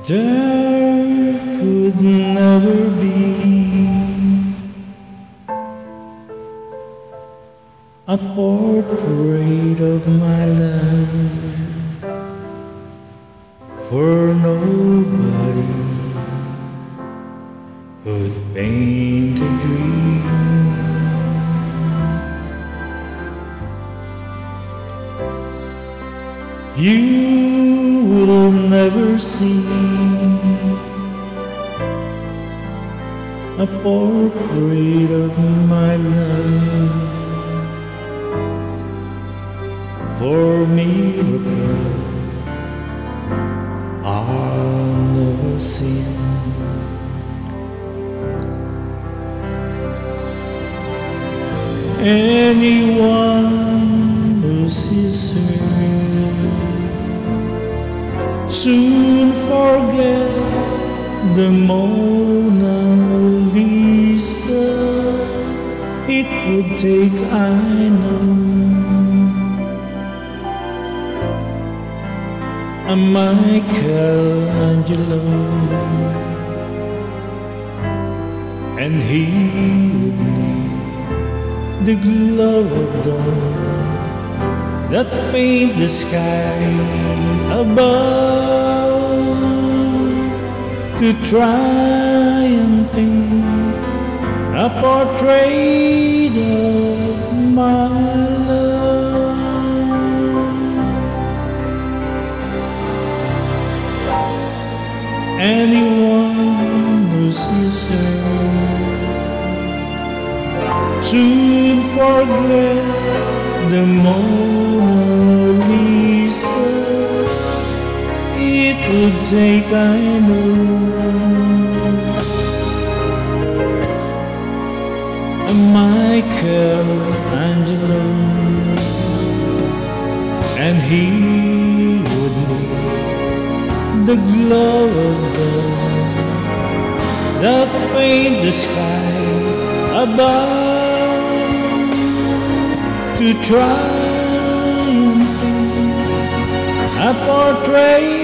There could never be a portrait of my life, for nobody could paint a dream. You will never see a portrait of my love, for miracles are never seen. Anyone who sees her soon forget the Mona Lisa. It would take, I know, a Michelangelo, and he would need the glow of dawn that paint the sky above, to try and paint a portrait of my love. Anyone who sees her soon forget the Mona Lisa. It would take, I know, a Michelangelo, and he would need the glow of dawn that paint the sky above, to try and paint a portrait